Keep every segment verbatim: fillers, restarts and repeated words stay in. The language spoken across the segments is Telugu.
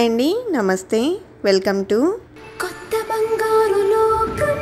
హాయ్ అండి, నమస్తే, వెల్కమ్ టు కొత్త బంగారు లోకం.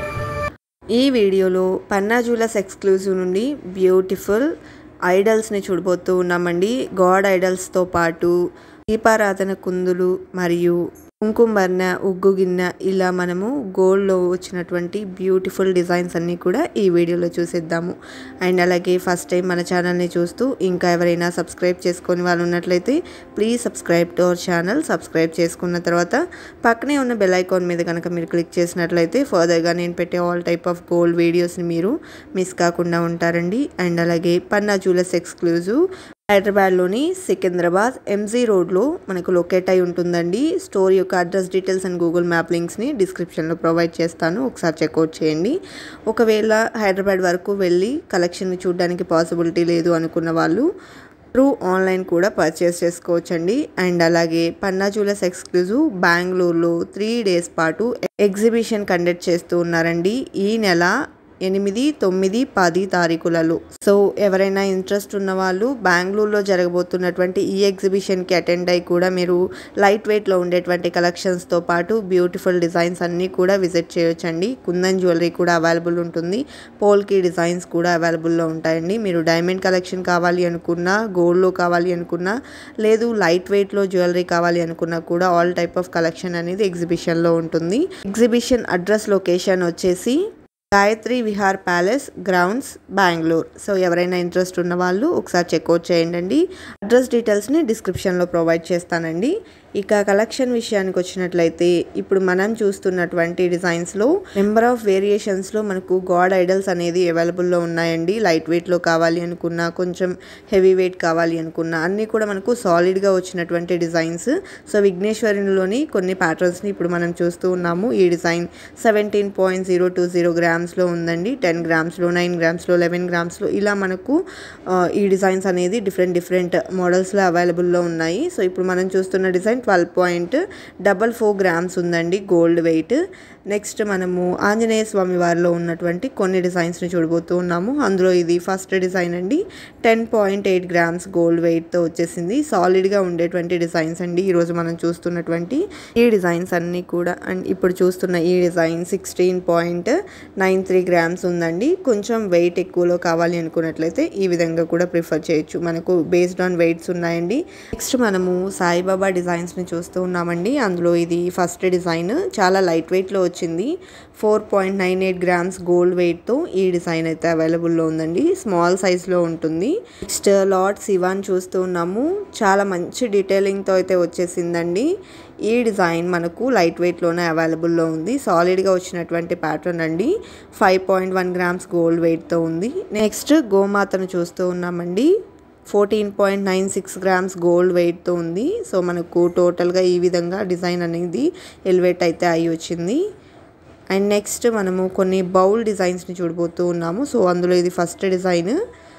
ఈ వీడియోలో పన్నా జ్యువెలర్స్ ఎక్స్క్లూజివ్ నుండి బ్యూటిఫుల్ ఐడల్స్ని చూడబోతూ ఉన్నామండి. గాడ్ ఐడల్స్తో పాటు దీపారాధన కుందులు మరియు కుంకుమభరణ ఉగ్గుగిన్నె ఇలా మనము గోల్డ్లో వచ్చినటువంటి బ్యూటిఫుల్ డిజైన్స్ అన్నీ కూడా ఈ వీడియోలో చూసేద్దాము. అండ్ అలాగే ఫస్ట్ టైం మన ఛానల్ని చూస్తూ ఇంకా ఎవరైనా సబ్స్క్రైబ్ చేసుకొని వాళ్ళు ఉన్నట్లయితే please subscribe to our channel. Subscribe చేసుకున్న తర్వాత పక్కనే ఉన్న బెల్ ఐకాన్ మీద కనుక మీరు క్లిక్ చేసినట్లయితే ఫర్దర్గా నేను పెట్టే ఆల్ టైప్ ఆఫ్ గోల్డ్ వీడియోస్ని మీరు మిస్ కాకుండా ఉంటారండి. అండ్ అలాగే పన్నా జ్యువెలర్స్ ఎక్స్క్లూజివ్ హైదరాబాద్లోని సికింద్రాబాద్ ఎంజీ రోడ్లో మనకు లొకేట్ అయి ఉంటుందండి. స్టోర్ యొక్క address details and Google map లింక్స్ని డిస్క్రిప్షన్లో ప్రొవైడ్ చేస్తాను, ఒకసారి చెక్అవుట్ చేయండి. ఒకవేళ హైదరాబాద్ వరకు వెళ్ళి కలెక్షన్ని చూడడానికి పాసిబిలిటీ లేదు అనుకున్న వాళ్ళు త్రూ ఆన్లైన్ కూడా పర్చేస్ చేసుకోవచ్చండి. అండ్ అలాగే పన్నా జ్యువెలర్స్ ఎక్స్క్లూజివ్ బెంగళూరులో త్రీ డేస్ పాటు ఎగ్జిబిషన్ కండక్ట్ చేస్తూ ఉన్నారండి ఈ నెల ఎనిమిది తొమ్మిది పది తారీఖులలో. సో ఎవరైనా ఇంట్రెస్ట్ ఉన్న వాళ్ళు బెంగళూరులో జరగబోతున్నటువంటి ఈ ఎగ్జిబిషన్కి అటెండ్ అయ్యి కూడా మీరు లైట్ వెయిట్లో ఉండేటువంటి కలెక్షన్స్తో పాటు బ్యూటిఫుల్ డిజైన్స్ అన్నీ కూడా విజిట్ చేయొచ్చండి. కుందన్ జ్యువెలరీ కూడా అవైలబుల్ ఉంటుంది, పోల్కి డిజైన్స్ కూడా అవైలబుల్లో ఉంటాయండి. మీరు డైమండ్ కలెక్షన్ కావాలి అనుకున్నా, గోల్డ్లో కావాలి అనుకున్నా, లేదు లైట్ వెయిట్లో జ్యువెలరీ కావాలి అనుకున్నా కూడా ఆల్ టైప్ ఆఫ్ కలెక్షన్ అనేది ఎగ్జిబిషన్లో ఉంటుంది. ఎగ్జిబిషన్ అడ్రస్ లొకేషన్ వచ్చేసి Gayatri Vihar palace grounds Bengaluru. So ఎవరైనా ఇంట్రెస్ట్ ఉన్న వాళ్ళు ఒకసారి చెక్అవుట్ చేయండి. అడ్రస్ డీటెయిల్స్ని డిస్క్రిప్షన్లో ప్రొవైడ్ చేస్తానండి. ఇక కలెక్షన్ విషయానికి వచ్చినట్లయితే ఇప్పుడు మనం చూస్తున్నటువంటి డిజైన్స్లో నెంబర్ ఆఫ్ వేరియేషన్స్లో మనకు గాడ్ ఐడల్స్ అనేది అవైలబుల్లో ఉన్నాయండి. లైట్ వెయిట్లో కావాలి అనుకున్నా, కొంచెం హెవీ వెయిట్ కావాలి అనుకున్నా అన్నీ కూడా మనకు సాలిడ్గా వచ్చినటువంటి డిజైన్స్. సో విఘ్నేశ్వరిలోని కొన్ని ప్యాటర్న్స్ని ఇప్పుడు మనం చూస్తూ ఉన్నాము. ఈ design seventeen point zero two zero గ్రామ్స్లో ఉందండి. టెన్ గ్రామ్స్లో, నైన్ గ్రామ్స్లో, లెవెన్ గ్రామ్స్లో ఇలా మనకు ఈ డిజైన్స్ అనేది డిఫరెంట్ డిఫరెంట్ మోడల్స్లో అవైలబుల్లో ఉన్నాయి. సో ఇప్పుడు మనం చూస్తున్న design twelve point double four grams ఉందండి గోల్డ్ వెయిట్. నెక్స్ట్ మనము ఆంజనేయ స్వామి వారిలో ఉన్నటువంటి కొన్ని డిజైన్స్ని చూడబోతూ ఉన్నాము. అందులో ఇది ఫస్ట్ డిజైన్ అండి. Ten point eight grams gold వెయిట్తో వచ్చేసింది. సాలిడ్గా ఉండేటువంటి డిజైన్స్ అండి ఈరోజు మనం చూస్తున్నటువంటి ఈ డిజైన్స్ అన్నీ కూడా. అండ్ ఇప్పుడు చూస్తున్న ఈ design sixteen point nine three grams ఉందండి. కొంచెం వెయిట్ ఎక్కువలో కావాలి అనుకున్నట్లయితే ఈ విధంగా కూడా ప్రిఫర్ చేయొచ్చు. మనకు బేస్డ్ ఆన్ వెయిట్స్ ఉన్నాయండి. నెక్స్ట్ మనము సాయిబాబా డిజైన్స్ని చూస్తూ ఉన్నామండి. అందులో ఇది ఫస్ట్ డిజైన్ చాలా లైట్ వెయిట్లో వచ్చింది. Four point nine eight grams gold వెయిట్తో ఈ డిజైన్ అయితే అవైలబుల్లో ఉందండి. స్మాల్ సైజ్లో ఉంటుంది. నెక్స్ట్ లార్డ్ శివాన్ చూస్తూ ఉన్నాము. చాలా మంచి డీటెయిలింగ్తో అయితే వచ్చేసిందండి. ఈ డిజైన్ మనకు లైట్ వెయిట్లోనే అవైలబుల్లో ఉంది. సాలిడ్గా వచ్చినటువంటి ప్యాటర్న్ అండి. Five point one grams gold వెయిట్తో ఉంది. నెక్స్ట్ గోమాతను చూస్తూ ఉన్నామండి. Fourteen point nine six grams gold వెయిట్తో ఉంది. సో మనకు టోటల్గా ఈ విధంగా డిజైన్ అనేది ఎలివేట్ అయితే అయ్యి వచ్చింది. అండ్ నెక్స్ట్ మనము కొన్ని బౌల్ డిజైన్స్ని చూడబోతూ ఉన్నాము. సో అందులో ఇది first design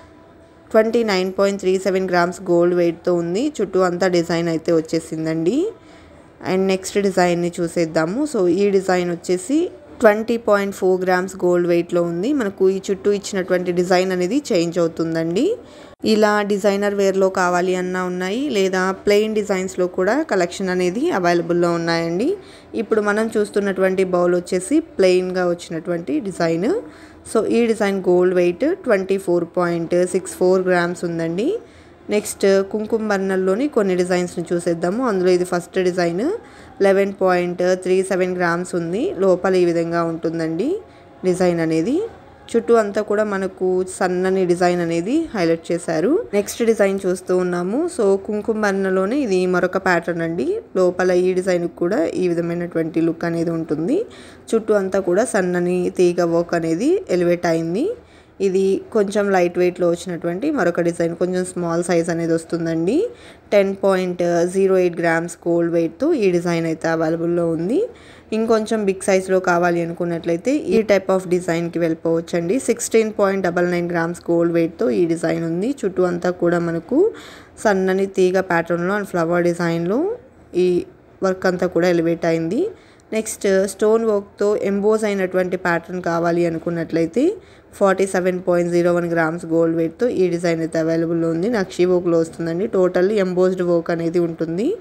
twenty nine point three seven grams gold వెయిట్తో ఉంది. చుట్టూ అంతా డిజైన్ అయితే వచ్చేసిందండి. అండ్ నెక్స్ట్ డిజైన్ని చూసేద్దాము. సో ఈ డిజైన్ వచ్చేసి twenty point four grams gold వెయిట్లో ఉంది. మనకు ఈ చుట్టూ ఇచ్చినటువంటి డిజైన్ అనేది చేంజ్ అవుతుందండి. ఇలా డిజైనర్ వేర్లో కావాలి అన్నా ఉన్నాయి, లేదా ప్లెయిన్ డిజైన్స్లో కూడా కలెక్షన్ అనేది అవైలబుల్లో ఉన్నాయండి. ఇప్పుడు మనం చూస్తున్నటువంటి బౌల్ వచ్చేసి ప్లెయిన్గా వచ్చినటువంటి డిజైన్. సో ఈ design gold weight twenty four point six four grams ఉందండి. నెక్స్ట్ కుంకుమభరణలోని కొన్ని డిజైన్స్ని చూసేద్దాము. అందులో ఇది first design eleven point three seven grams ఉంది. లోపల ఈ విధంగా ఉంటుందండి డిజైన్ అనేది. చుట్టూ అంతా కూడా మనకు సన్నని డిజైన్ అనేది హైలైట్ చేశారు. నెక్స్ట్ డిజైన్ చూస్తూ ఉన్నాము. సో కుంకుమభరణలోనే ఇది మరొక ప్యాటర్న్ అండి. లోపల ఈ డిజైన్ కూడా ఈ విధమైనటువంటి లుక్ అనేది ఉంటుంది. చుట్టూ అంతా కూడా సన్నని తీగ వర్క్ అనేది ఎలివేట్ అయింది. ఇది కొంచెం లైట్ వెయిట్లో వచ్చినటువంటి మరొక డిజైన్, కొంచెం స్మాల్ సైజ్ అనేది వస్తుందండి. Ten point zero eight grams gold వెయిట్తో ఈ డిజైన్ అయితే అవైలబుల్లో ఉంది. ఇంకొంచెం బిగ్ సైజ్లో కావాలి అనుకున్నట్లయితే ఈ టైప్ ఆఫ్ డిజైన్కి వెళ్ళిపోవచ్చండి. Sixteen point double nine grams gold వెయిట్తో ఈ డిజైన్ ఉంది. చుట్టూ అంతా కూడా మనకు సన్నని తీగ ప్యాటర్న్లో అండ్ ఫ్లవర్ డిజైన్లో ఈ వర్క్ అంతా కూడా ఎలివేట్ అయింది. నెక్స్ట్ స్టోన్ వర్క్తో ఎంబోజ్ అయినటువంటి ప్యాటర్న్ కావాలి అనుకున్నట్లయితే forty seven point zero one grams gold వెయిట్తో ఈ డిజైన్ అయితే అవైలబుల్లో ఉంది. నక్షి వర్క్లో వస్తుందండి. టోటల్లీ ఎంబోజ్డ్ వర్క్ అనేది ఉంటుంది.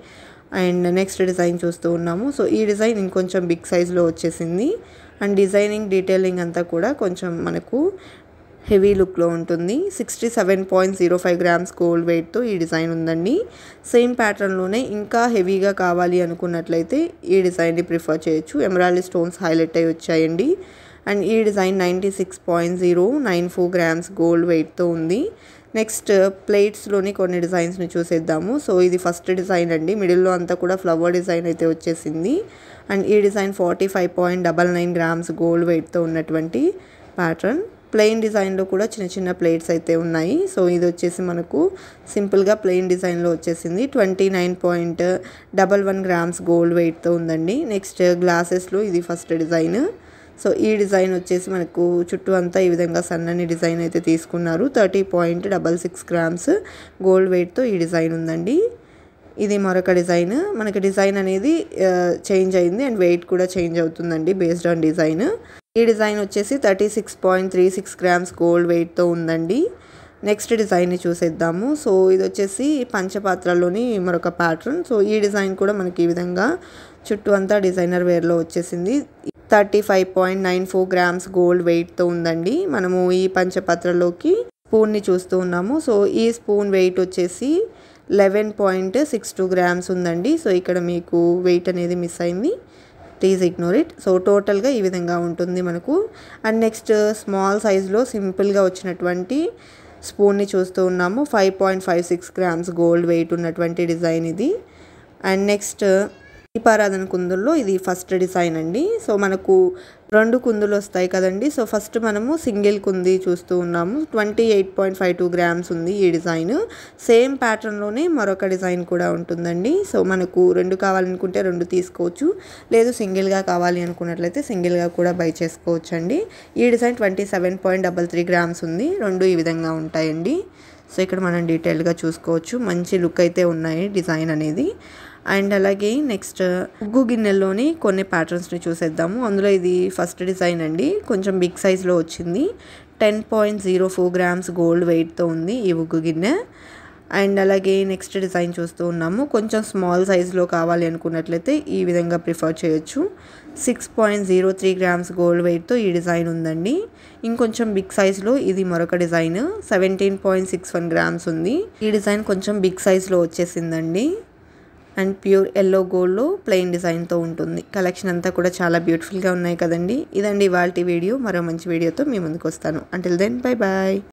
అండ్ నెక్స్ట్ డిజైన్ చూస్తూ ఉన్నాము. సో ఈ డిజైన్ ఇంకొంచెం బిగ్ సైజ్లో వచ్చేసింది. అండ్ డిజైనింగ్ డీటెయిలింగ్ అంతా కూడా కొంచెం మనకు హెవీ లుక్లో ఉంటుంది. Sixty seven point zero five grams gold వెయిట్తో ఈ డిజైన్ ఉందండి. సేమ్ ప్యాటర్న్లోనే ఇంకా హెవీగా కావాలి అనుకున్నట్లయితే ఈ డిజైన్ని ప్రిఫర్ చేయొచ్చు. ఎమరాల్డ్ స్టోన్స్ హైలైట్ అయ్యి వచ్చాయండి. అండ్ ఈ design ninety six point zero nine four grams gold వెయిట్తో ఉంది. నెక్స్ట్ ప్లేట్స్లోని కొన్ని డిజైన్స్ని చూసేద్దాము. సో ఇది ఫస్ట్ డిజైన్ అండి. మిడిల్లో అంతా కూడా ఫ్లవర్ డిజైన్ అయితే వచ్చేసింది. అండ్ ఈ design forty five point double nine grams gold వెయిట్తో ఉన్నటువంటి ప్యాటర్న్. ప్లెయిన్ డిజైన్లో కూడా చిన్న చిన్న ప్లేట్స్ అయితే ఉన్నాయి. సో ఇది వచ్చేసి మనకు సింపుల్గా ప్లెయిన్ డిజైన్లో వచ్చేసింది. Twenty nine point double one grams gold వెయిట్తో ఉందండి. నెక్స్ట్ గ్లాసెస్లో ఇది ఫస్ట్ డిజైన్. సో ఈ డిజైన్ వచ్చేసి మనకు చుట్టూ అంతా ఈ విధంగా సన్నని డిజైన్ అయితే తీసుకున్నారు. Thirty point double six grams gold వెయిట్తో ఈ డిజైన్ ఉందండి. ఇది మరొక డిజైన్. మనకి డిజైన్ అనేది చేంజ్ అయింది అండ్ వెయిట్ కూడా చేంజ్ అవుతుందండి బేస్డ్ ఆన్ డిజైన్. ఈ డిజైన్ వచ్చేసి thirty six point three six grams gold వెయిట్తో ఉందండి. నెక్స్ట్ డిజైన్ని చూసేద్దాము. సో ఇది వచ్చేసి పంచపాత్రలోని మరొక ప్యాటర్న్. సో ఈ డిజైన్ కూడా మనకి ఈ విధంగా చుట్టూ అంతా డిజైనర్ వేర్లో వచ్చేసింది. Thirty five point nine four grams gold వెయిట్తో ఉందండి. మనము ఈ పంచపాత్రలోకి స్పూన్ని చూస్తూ ఉన్నాము. సో ఈ స్పూన్ వెయిట్ వచ్చేసి eleven point six two grams ఉందండి. సో ఇక్కడ మీకు వెయిట్ అనేది మిస్ అయింది, ప్లీజ్ ఇగ్నోర్ ఇట్. సో టోటల్గా ఈ విధంగా ఉంటుంది మనకు. అండ్ నెక్స్ట్ స్మాల్ సైజులో సింపుల్గా వచ్చినటువంటి స్పూన్ని చూస్తూ ఉన్నాము. Five point five six grams gold weight ఉన్నటువంటి డిజైన్ ఇది. అండ్ నెక్స్ట్ దీపారాధన కుందుల్లో ఇది ఫస్ట్ డిజైన్ అండి. సో మనకు రెండు కుందులు వస్తాయి కదండి. సో ఫస్ట్ మనము సింగిల్ కుంది చూస్తూ ఉన్నాము. Twenty eight point five two grams ఉంది ఈ డిజైన్. సేమ్ ప్యాటర్న్లోనే మరొక డిజైన్ కూడా ఉంటుందండి. సో మనకు రెండు కావాలనుకుంటే రెండు తీసుకోవచ్చు, లేదు సింగిల్గా కావాలి అనుకున్నట్లయితే సింగిల్గా కూడా బై చేసుకోవచ్చు అండి. ఈ design twenty seven point double three grams ఉంది. రెండు ఈ విధంగా ఉంటాయండి. సో ఇక్కడ మనం డీటెయిల్గా చూసుకోవచ్చు. మంచి లుక్ అయితే ఉన్నాయి డిజైన్ అనేది. అండ్ అలాగే నెక్స్ట్ ఉగ్గు గిన్నెల్లోని కొన్ని ప్యాటర్న్స్ని చూసేద్దాము. అందులో ఇది ఫస్ట్ డిజైన్ అండి. కొంచెం బిగ్ సైజ్లో వచ్చింది. Ten point zero four grams gold వెయిట్తో ఉంది ఈ ఉగ్గు గిన్నె. అండ్ అలాగే నెక్స్ట్ డిజైన్ చూస్తూ ఉన్నాము. కొంచెం స్మాల్ సైజ్లో కావాలి అనుకున్నట్లయితే ఈ విధంగా ప్రిఫర్ చేయొచ్చు. Six point zero three grams gold వెయిట్తో ఈ డిజైన్ ఉందండి. ఇంకొంచెం బిగ్ సైజ్లో ఇది మరొక design. Seventeen point six one grams ఉంది. ఈ డిజైన్ కొంచెం బిగ్ సైజ్లో వచ్చేసిందండి. అండ్ ప్యూర్ ఎల్లో గోల్డ్లో ప్లెయిన్ డిజైన్తో ఉంటుంది. కలెక్షన్ అంతా కూడా చాలా బ్యూటిఫుల్గా ఉన్నాయి కదండి. ఇదండి ఇవాల్టి వీడియో. మరో మంచి వీడియోతో మీ ముందుకు వస్తాను. Until then bye bye.